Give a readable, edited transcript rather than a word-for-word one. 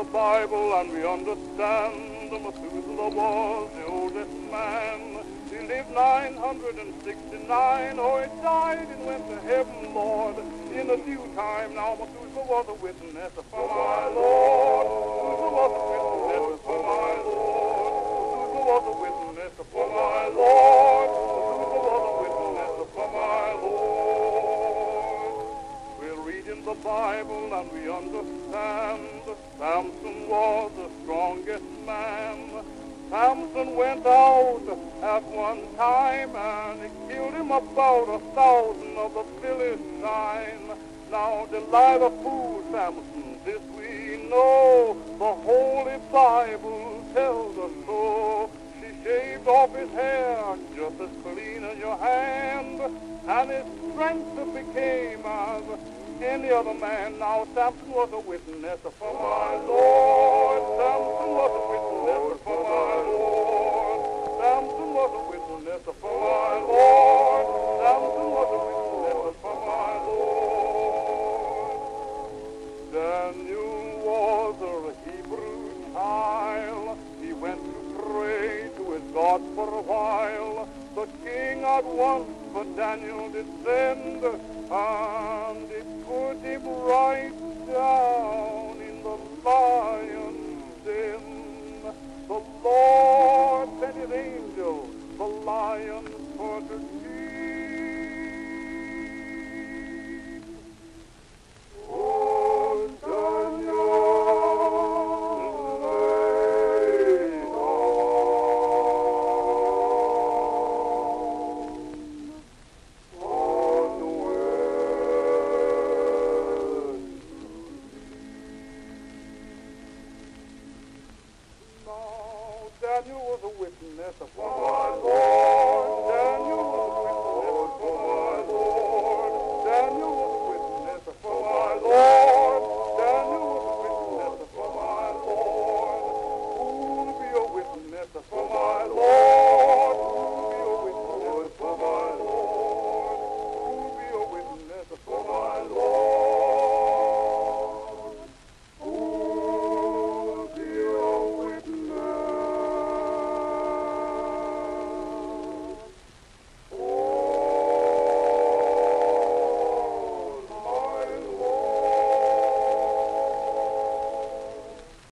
Bible and we understand Methuselah was the oldest man. He lived 969. Oh, he died and went to heaven, Lord, in a due time. Now Methuselah was a witness for my Lord. Methuselah was a witness for my Lord. Methuselah was a witness for my Lord. Methuselah was a witness for my Lord. We're reading the Bible and we understand Samson was the strongest man. Samson went out at one time and he killed him about 1,000 of the Philistines. Now Delilah fooled Samson, this we know. The Holy Bible tells us so. She shaved off his hair just as clean as your hand, and his strength became as any other man. Now Samson was a witness for my Lord. Samson was a witness for my Lord. Samson was a witness for my Lord. Samson was a witness for my Lord. Daniel was a Hebrew child. He went to pray to his God for a while. The king at once for Daniel did send, and it put him right down in the lion's den. The Lord sent his angel, the lions for to feed. Oh, Daniel, lay down on the west. Now, Daniel was a witness of my Lord.